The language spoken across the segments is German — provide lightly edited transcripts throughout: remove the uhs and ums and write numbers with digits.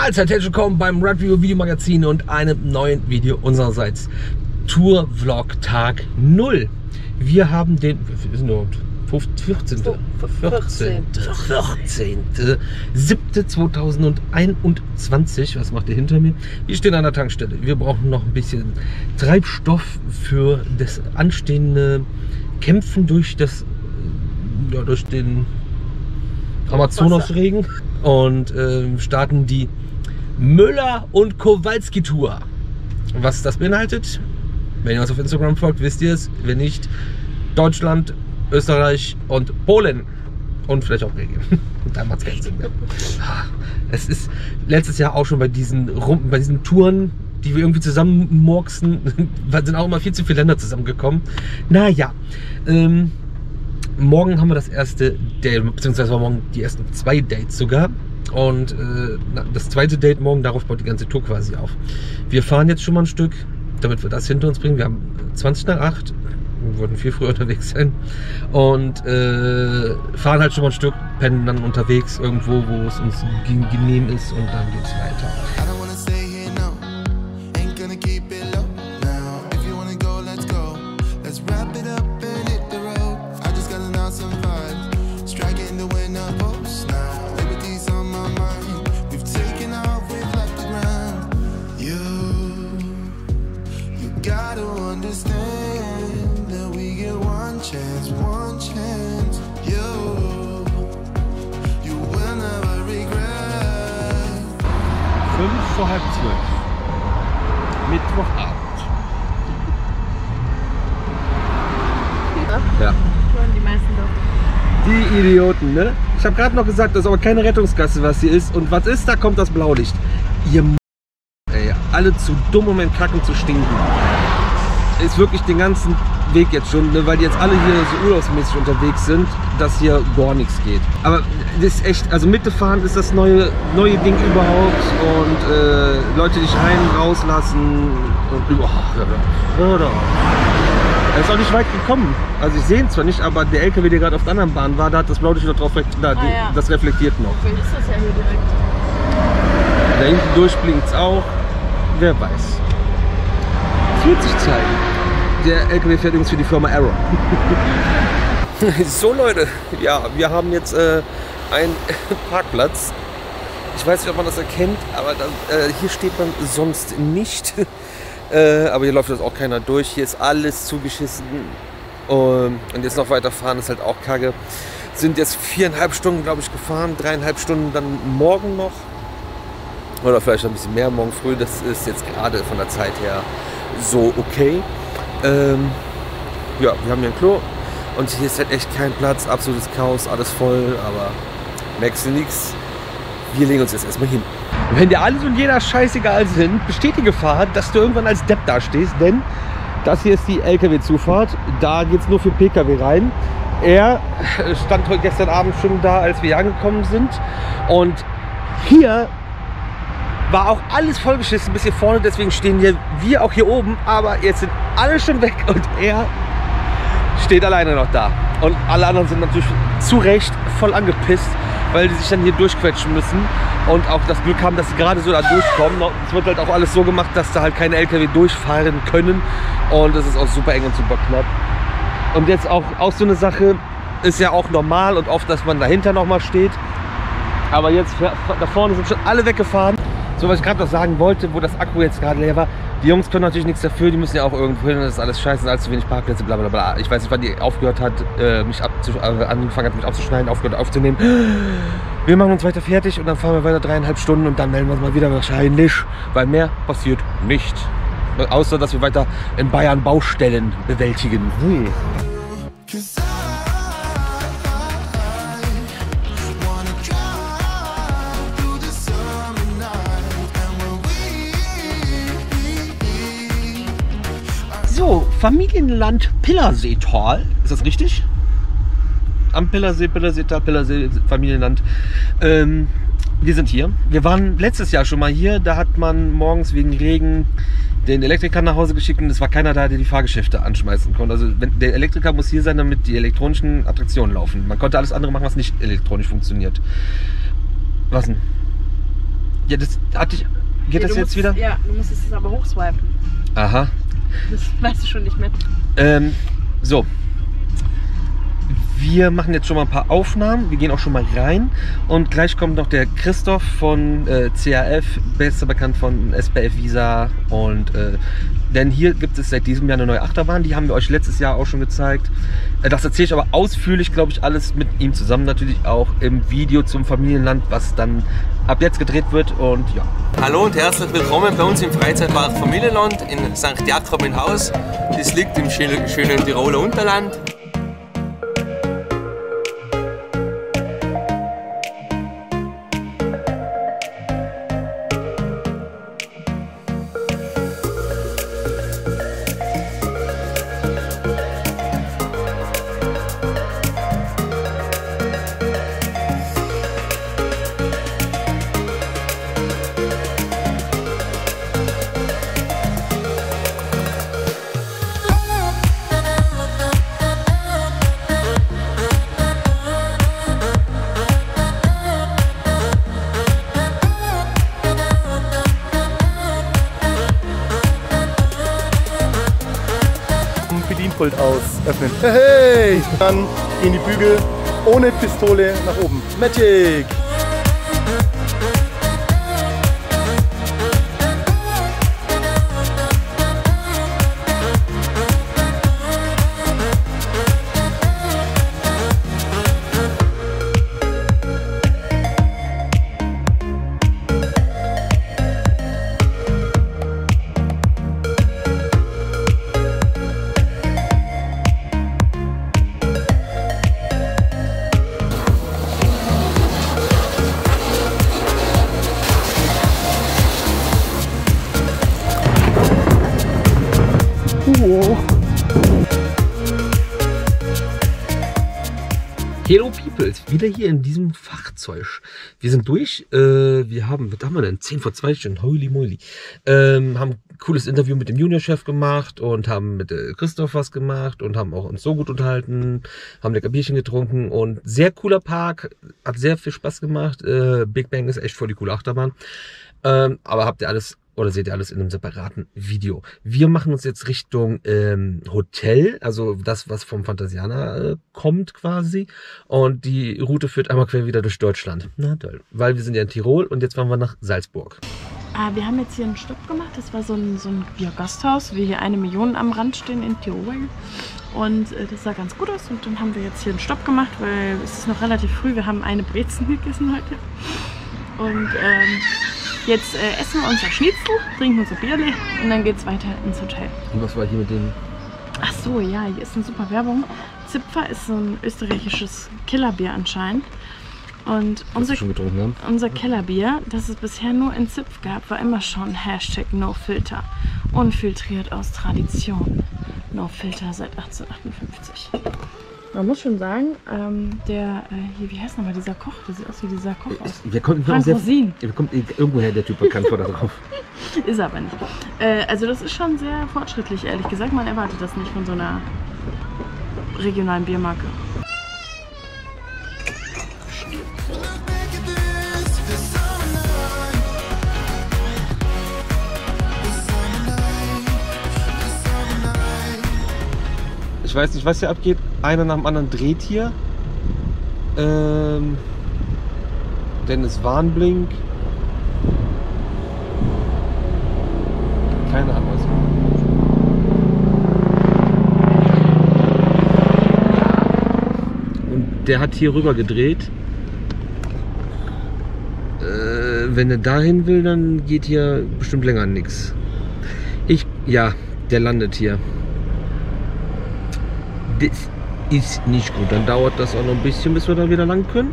Mahlzeit, herzlich willkommen beim Review Videomagazin und einem neuen Video unsererseits. Tour Vlog Tag 0. Wir haben den 14.07.2021. Was macht ihr hinter mir? Wir stehen an der Tankstelle. Wir brauchen noch ein bisschen Treibstoff für das anstehende Kämpfen durch den Amazonasregen und starten die Müller und Kowalski Tour. Was das beinhaltet, wenn ihr uns auf Instagram folgt, wisst ihr es. Wenn nicht, Deutschland, Österreich und Polen und vielleicht auch Belgien. Da macht es keinen Sinn mehr. Es ist letztes Jahr auch schon bei diesen Touren, die wir irgendwie zusammenmurksen, sind auch immer viel zu viele Länder zusammengekommen. Naja, morgen haben wir das erste Date, beziehungsweise morgen die ersten 2 Dates sogar. Und das zweite Date morgen, darauf baut die ganze Tour quasi auf. Wir fahren jetzt schon mal ein Stück, damit wir das hinter uns bringen. Wir haben 20 nach 8, wir wollten viel früher unterwegs sein. Und fahren halt schon mal ein Stück, pennen dann unterwegs irgendwo, wo es uns genehm ist, und dann geht es weiter. Vor halb 12. Mittwochabend. Ja. Die meisten doch. Die Idioten, ne? Ich habe gerade noch gesagt, das ist aber keine Rettungsgasse, was hier ist. Und was ist? Da kommt das Blaulicht. Ihr ey, alle zu dumm, um in Kacken zu stinken. Ist wirklich den ganzen Weg jetzt schon, ne, weil die jetzt alle hier so urlaubsmäßig unterwegs sind, dass hier gar nichts geht. Aber das ist echt, also Mitte fahren ist das neue Ding überhaupt, und Leute dich rein, rauslassen und er ist auch nicht weit gekommen. Also ich sehe ihn zwar nicht, aber der LKW, der gerade auf der anderen Bahn war, da hat das Blaulicht noch drauf, das reflektiert noch. Vielleicht ist das ja hier direkt. Da hinten durchblinkt es auch, wer weiß. Es wird sich zeigen. Der LKW fährt übrigens für die Firma Arrow. So Leute, ja, wir haben jetzt einen Parkplatz. Ich weiß nicht, ob man das erkennt, aber hier steht man sonst nicht. Aber hier läuft jetzt auch keiner durch. Hier ist alles zugeschissen. Und jetzt noch weiterfahren ist halt auch kacke. Sind jetzt 4,5 Stunden, glaube ich, gefahren. 3,5 Stunden dann morgen noch. Oder vielleicht ein bisschen mehr morgen früh. Das ist jetzt gerade von der Zeit her so okay. Ja, wir haben hier ein Klo und hier ist halt echt kein Platz, absolutes Chaos, alles voll, aber merkst du nichts. Wir legen uns jetzt erstmal hin. Wenn dir alles und jeder scheißegal sind, besteht die Gefahr, dass du irgendwann als Depp dastehst, denn das hier ist die LKW-Zufahrt, da geht es nur für PKW rein. Er stand gestern Abend schon da, als wir hier angekommen sind, und hier war auch alles vollgeschissen bis hier vorne, deswegen stehen wir auch hier oben, aber jetzt sind alle schon weg und er steht alleine noch da. Und alle anderen sind natürlich zu Recht voll angepisst, weil die sich dann hier durchquetschen müssen und auch das Glück haben, dass sie gerade so da durchkommen. Es wird halt auch alles so gemacht, dass da halt keine LKW durchfahren können, und es ist auch super eng und super knapp. Und jetzt auch so eine Sache, ist ja auch normal und oft, dass man dahinter noch mal steht, aber jetzt da vorne sind schon alle weggefahren. So, was ich gerade noch sagen wollte, wo das Akku jetzt gerade leer war, die Jungs können natürlich nichts dafür, die müssen ja auch irgendwo hin, das ist alles scheiße, allzu zu wenig Parkplätze, bla bla bla. Ich weiß nicht, wann die aufgehört hat, angefangen hat, mich abzuschneiden, aufgehört aufzunehmen. Wir machen uns weiter fertig und dann fahren wir weiter 3,5 Stunden und dann melden wir uns mal wieder wahrscheinlich, weil mehr passiert nicht. Außer, dass wir weiter in Bayern Baustellen bewältigen. So, Familienland Pillerseetal. Ist das richtig? Am Pillerseetal, Familienland. Wir sind hier. Wir waren letztes Jahr schon mal hier. Da hat man morgens wegen Regen den Elektriker nach Hause geschickt und es war keiner da, der die Fahrgeschäfte anschmeißen konnte. Also der Elektriker muss hier sein, damit die elektronischen Attraktionen laufen. Man konnte alles andere machen, was nicht elektronisch funktioniert. Was denn? Ja, das hatte ich. Geht das jetzt wieder? Ja, du musstest es aber hochswipen. Aha. Das weißt du schon nicht mehr. So. Wir machen jetzt schon mal ein paar Aufnahmen. Wir gehen auch schon mal rein. Und gleich kommt noch der Christoph von CAF, besser bekannt von SPF Visa. Und denn hier gibt es seit diesem Jahr eine neue Achterbahn. Die haben wir euch letztes Jahr auch schon gezeigt. Das erzähle ich aber ausführlich, glaube ich, alles mit ihm zusammen. Natürlich auch im Video zum Familienland, was dann ab jetzt gedreht wird. Und ja. Hallo und herzlich willkommen bei uns im Freizeitpark Familienland in St. Jakob in Haus. Das liegt im schönen Tiroler Unterland. Bedienpult aus öffnen. Hey! Dann gehen die Bügel ohne Pistole nach oben. Magic! Hello Peoples, wieder hier in diesem Fahrzeug. Wir sind durch. Wir haben, was haben wir denn? 10 vor 2 schon, holy moly. Haben ein cooles Interview mit dem Juniorchef gemacht und haben mit Christoph was gemacht und haben auch uns so gut unterhalten, haben lecker Bierchen getrunken und sehr cooler Park, hat sehr viel Spaß gemacht. Big Bang ist echt voll die coole Achterbahn. Aber habt ihr alles oder seht ihr alles in einem separaten Video. Wir machen uns jetzt Richtung Hotel, also das, was vom Phantasiana kommt quasi. Und die Route führt einmal quer wieder durch Deutschland. Na toll, weil wir sind ja in Tirol und jetzt fahren wir nach Salzburg. Wir haben jetzt hier einen Stopp gemacht. Das war so ein Gasthaus, wie hier 1 Million am Rand stehen in Tirol. Und das sah ganz gut aus. Und dann haben wir jetzt hier einen Stopp gemacht, weil es ist noch relativ früh. Wir haben eine Brezen gegessen heute. Und jetzt essen wir unser Schnitzel, trinken unser Bierle und dann geht es weiter ins Hotel. Und was war hier mit dem? Ach so, ja, hier ist eine super Werbung. Zipfer ist so ein österreichisches Killerbier anscheinend. Und unser Kellerbier, das es bisher nur in Zipf gab, war immer schon #NoFilter. Unfiltriert aus Tradition. No Filter seit 1858. Man muss schon sagen, hier, wie heißt nochmal dieser Koch? Der sieht aus wie dieser Koch aus. Frank Rosin. Der kommt irgendwoher, der Typ bekannt vor da drauf. Ist aber nicht. Also das ist schon sehr fortschrittlich, ehrlich gesagt. Man erwartet das nicht von so einer regionalen Biermarke. Ich weiß nicht, was hier abgeht. Einer nach dem anderen dreht hier. Dennis Warnblink. Keine Ahnung was. Und der hat hier rüber gedreht. Wenn er dahin will, dann geht hier bestimmt länger nichts. Ja, der landet hier. Das ist nicht gut. Dann dauert das auch noch ein bisschen, bis wir da wieder lang können.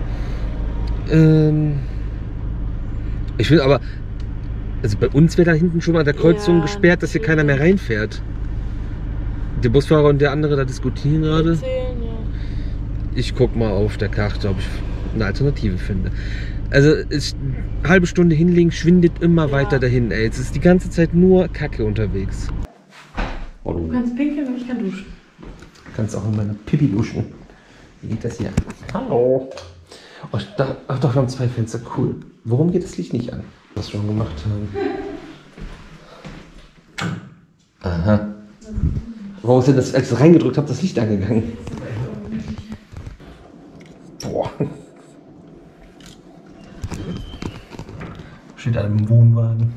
Ich will aber, also bei uns wäre da hinten schon mal der Kreuzung gesperrt, dass hier keiner mehr reinfährt. Der Busfahrer und der andere da diskutieren gerade. Ich guck mal auf der Karte, ob ich eine Alternative finde. Also eine halbe Stunde hinlegen, schwindet immer weiter dahin. Ey, es ist die ganze Zeit nur Kacke unterwegs. Du kannst pinkeln und ich kann duschen. Du kannst auch in meiner Pipi duschen. Wie geht das hier? Hallo. Oh, ach doch, wir haben 2 Fenster. Cool. Warum geht das Licht nicht an? Was wir schon gemacht haben. Aha. Warum ist denn das, als ich reingedrückt habe, das Licht angegangen? Boah. Steht alle im Wohnwagen.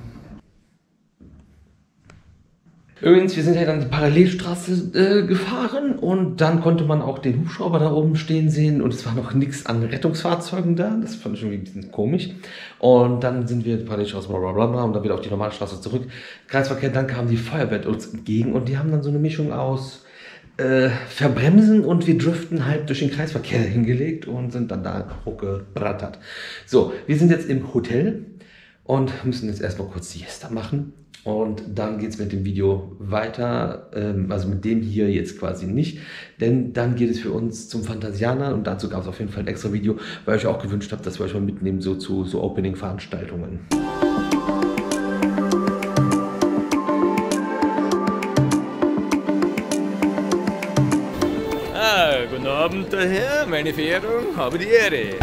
Übrigens, wir sind ja dann die Parallelstraße gefahren und dann konnte man auch den Hubschrauber da oben stehen sehen und es war noch nichts an Rettungsfahrzeugen da. Das fand ich irgendwie ein bisschen komisch. Und dann sind wir die Parallelstraße blablabla und dann wieder auf die normale Straße zurück. Kreisverkehr, dann kam die Feuerwehr uns entgegen und die haben dann so eine Mischung aus verbremsen und wir driften halt durch den Kreisverkehr hingelegt und sind dann da hochgebrettert. So, wir sind jetzt im Hotel und müssen jetzt erstmal kurz Siesta machen. Und dann geht es mit dem Video weiter, also mit dem hier jetzt quasi nicht, denn dann geht es für uns zum Phantasianer und dazu gab es auf jeden Fall ein extra Video, weil ich auch gewünscht habe, dass wir euch mal mitnehmen so zu so Opening-Veranstaltungen. Guten Abend daher, meine Verehrung, habe die Ehre.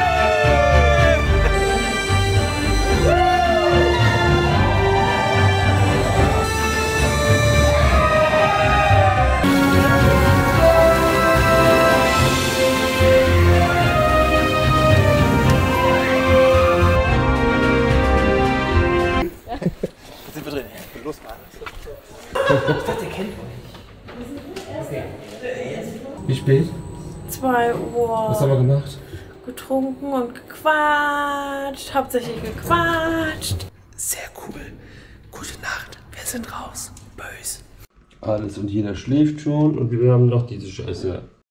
Los, Mann. Ich dachte, ihr kennt euch. Okay. Wie spät? 2 Uhr. Was haben wir gemacht? Getrunken und gequatscht. Hauptsächlich gequatscht. Sehr cool. Gute Nacht. Wir sind raus. Bös. Alles und jeder schläft schon und wir haben noch diese Scheiße.